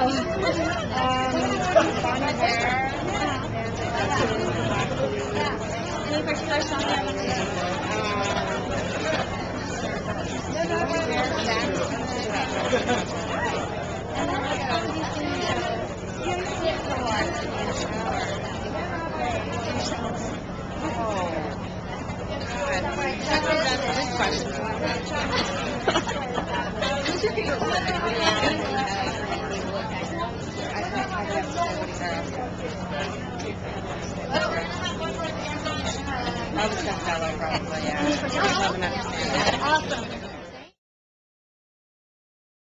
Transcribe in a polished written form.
Bonnie Bear. Any particular song you have on the Elvis Costello, probably, yeah. Awesome.